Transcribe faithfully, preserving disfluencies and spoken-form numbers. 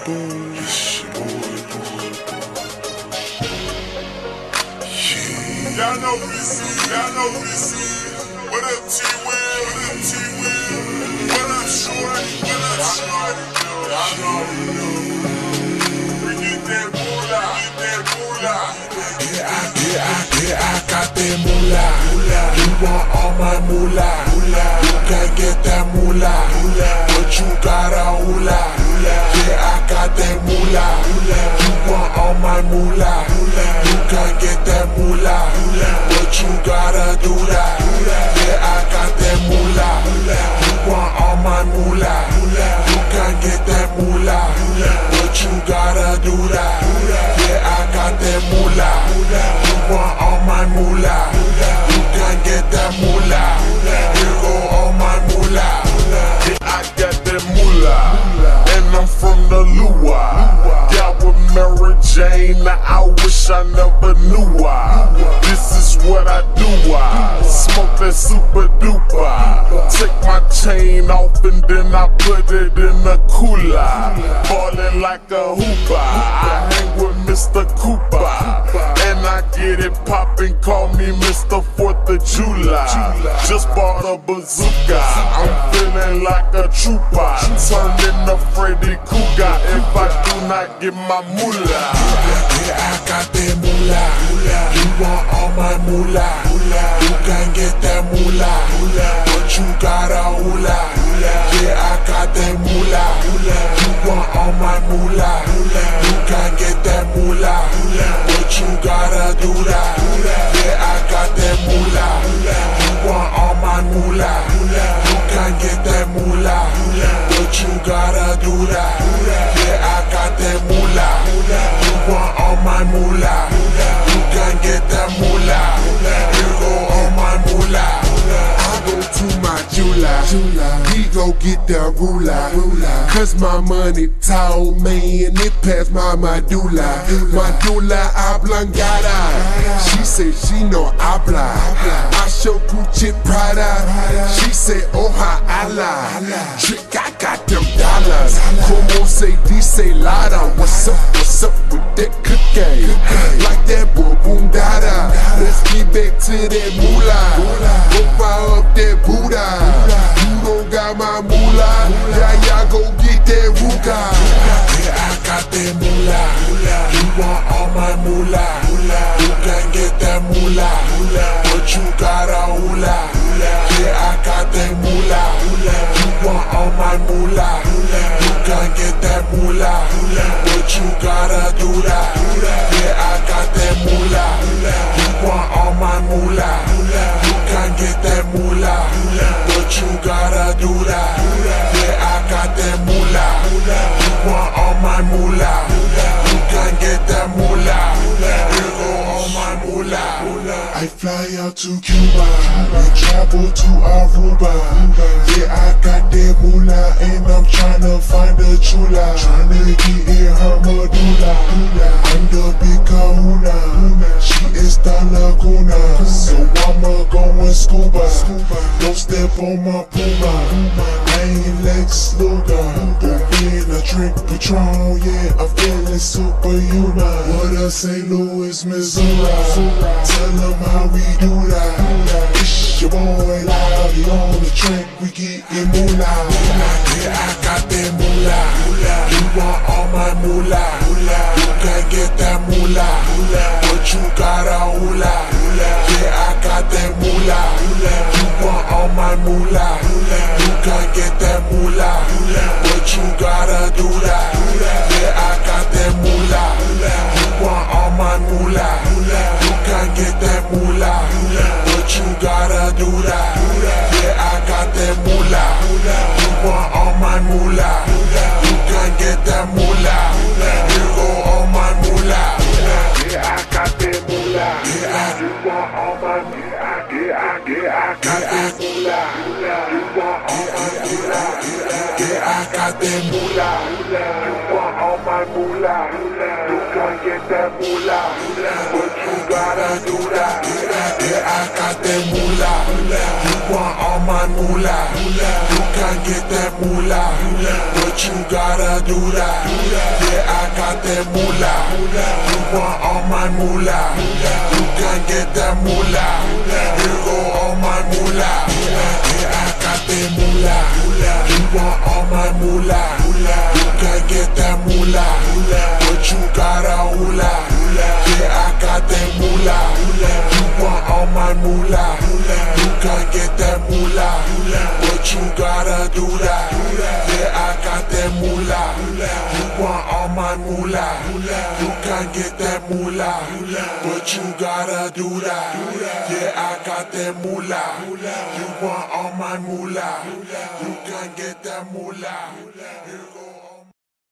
boom. It's your boy, boy, yeah. Y'all know what this is, y'all know what this is. What up, T-Will? What up, T-Will? What up, Shorty? What up, Shorty? Y'all know what we do. We get that moolah, get that moolah. Yeah, I, yeah, I, yeah, I got that moolah. You want all my moolah. You can't get that moolah, but you got a hula. Yeah, I got that moolah. You want all my moolah. You can't get that moolah, but you gotta do that. Yeah, I got that moolah. You want all my moolah. You can't get that moolah, but you gotta do that. Yeah, I got that moolah. You want all my moolah. You can't get that moolah. Here go all my moolah. Yeah, I got that moolah, and I'm from the Lua. Yeah, with Mary Jane, I wish I never knew her. This is what I do, I smoke that super duper. Take my chain off and then I put it in a cooler. Ballin' like a hooper, I hang with Mister Cooper, and I get it poppin', call me Mister Fourth of July. Just bought a bazooka, I'm feeling like a trooper. Turned into Freddy Krueger if I do not get my moolah. Yeah, I got that moolah. You want all my moolah. You can't get that moolah, but you got a hula. Yeah, I got that moolah. You want all my moolah. You can't get that moolah, but you gotta do that. Yeah, I got that moolah. You want all my moolah. You can't get that moolah, but you gotta do that. Yeah, I got that moolah. You want all my moolah. You can't get that moolah. Here go all my moolah. I go to my jeweler, he go get the ruler. Cause my money tall, man, it passed my medulla. Medulla oblongata. She say she know habla. I show Gucci Prada. She say oh ha Allah. Trick, I got them dollars. Como se dice lada. What's up, what's up with that cookie? Like that boom boom dada. Let's get back to that moolah. Go fire up that Buddha. You don't got my moolah. Yeah, y'all go get that ruga. Yeah, I got that moolah. You want all my moolah. You can't get that moolah, but you got a hula. Yeah, I got that moolah. You want all my moolah. You can't get that moolah, but you gotta do that. Yeah, I got that moolah. You want all my moolah. You can't get that moolah, but you gotta do that. Yeah, I got that moolah. You want all my moolah. You can't get that moolah. Here go all my moolah. I fly out to Cuba and travel to Aruba. Yeah, I got that moolah and I'm tryna find a chula. Tryna get in her medulla. I'm the big kahuna. She is the Laguna. So I'ma go and scuba. Don't step on my puma. I ain't Lex Luger. Open a drink Patron. Yeah, I'm feeling superhuman. What up, Saint Louis, Missouri? Tell them how we do that. It's your boy Loud. He on the track. We gettin' moolah. Yeah, I got that moolah. You want all my moolah. You can't get that moolah, but you got a hula. Yeah, I got that moolah. You want all my moolah. You can't get that moolah, but you gotta do that. Yeah, I got that moolah. You want all my moolah. You can't get that moolah, but you gotta do that. Yeah, I got that moolah. You want all my moolah. You can't get that moolah. Here go all my moolah. Yeah, I got that moolah. Yeah, I you want all my moolah. Yeah, I, yeah, I got that moolah. You want all my moolah. Yeah, I got that moolah. You want all my my moolah. You can get that moolah, but you gotta do that. Yeah, I got that moolah. You want all my moolah. You can get that moolah, but you gotta do that. Yeah, I got that moolah. You want all my moolah. You can get that moolah. Here go all my moolah. Yeah, I got that moolah. You want all my moolah. You can get that moolah, but you gotta hula. Yeah, I got that moolah. You want all my moolah. You can get that moolah, but you gotta do that. Yeah, I got that moolah. You want all my moolah. You can get that moolah, but you gotta do that. Yeah, I got that moolah. You want all my moolah. You can get that moolah.